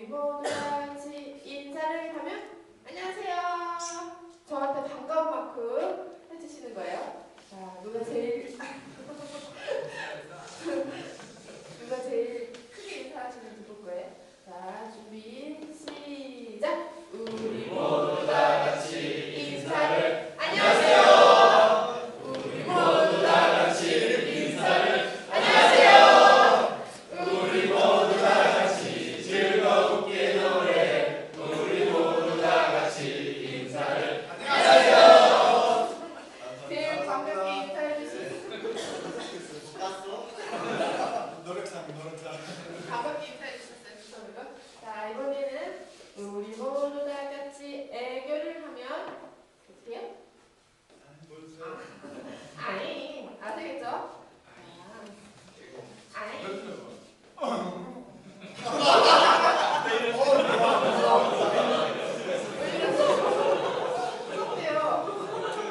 모두 다 같이 인사를 하면 안녕하세요. 저한테 반가운 만큼 해주시는 거예요. 자, 누가 제일 누가 제일 크게 인사하시는지 볼 거예요. 자, 준비 시작. 우리 모두 다 같이 인사를 안녕하세요. 우리 모두 다 같이 인사를 안녕하세요. 우리 모두 다 같이 즐겁게 노래. 우리 모두 다 같이 인사를 안녕하세요. 제일 반갑게 인사해 주신 반갑게 인사해 주셨어요. 죄송합니다. 자, 이번에는 우리 모두 다 같이 애교를 하면 어떻게 해요? 아니, 아시겠죠? 아니. 왜 이러세요? 무섭대요.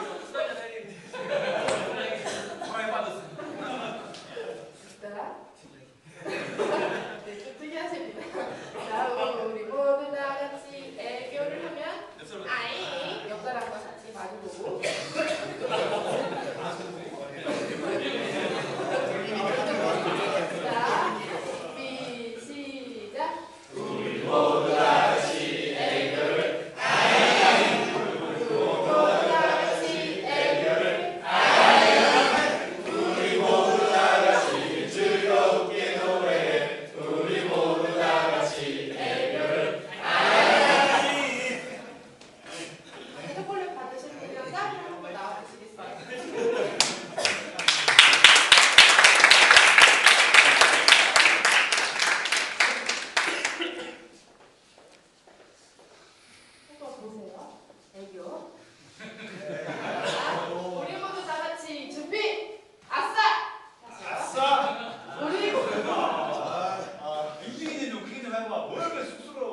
네, 좀 특이하십니다. 자, 우리 모두 다 같이 애교를 하면 아이 옆 사람과 같이 마주보고 자, 준비 시작. 우리 모두 다 같이 애교를 아이 우리 모두 다 같이 애교를 아이 우리 모두 다 같이 즐겁게 노래 우리 모두 다 같이 애교를 아이 초콜릿 받으실 분이랑 짤을 한번 나와주시겠어요? 한번 보세요. 애교. 자, 우리 모두 다 같이 준비. 아싸. 다시요. 우리 모두 좀 크게 좀 해봐. 뭘 그렇게 쑥스러워.